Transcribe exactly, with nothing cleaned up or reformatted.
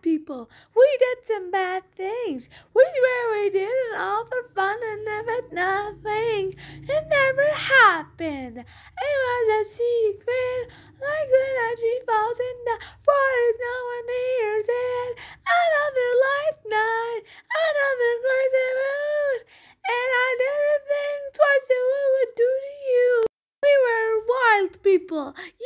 people. We did some bad things. We swear we did it all for fun and never nothing. It never happened. It was a secret, like when a tree falls in the forest, no one hears it. Another light night, another crazy moon, and I didn't think twice of what we would do to you. We were wild people.